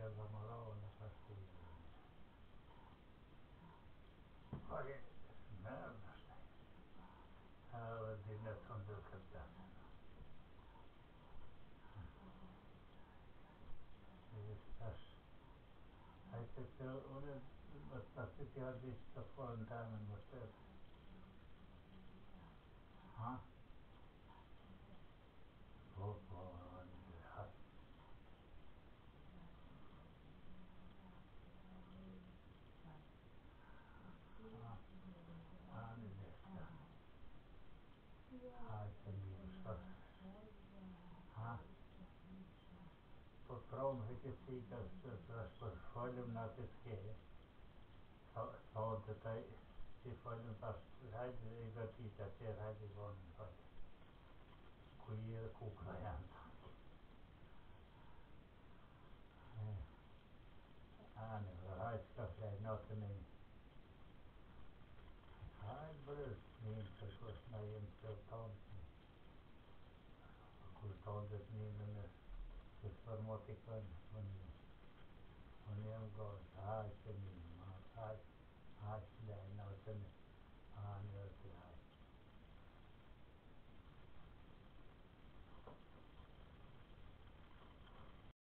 la malona así. Oye, nada, ahora tiene fondo cartán. Estás, hay que ser una bastante teatista fontana en usted. ¿Ah? Oh, Потом какие-то распространим на песке. Sound tai si fallen pas raidi ei vetitä se raidi on tai kuier kuklajanta. Ääni raiska se not niin. Ai bröd niin se kos näin se ton. Kun tondet niin ne se formotikon on ihan goes. Ai se niin. Ai näin no sen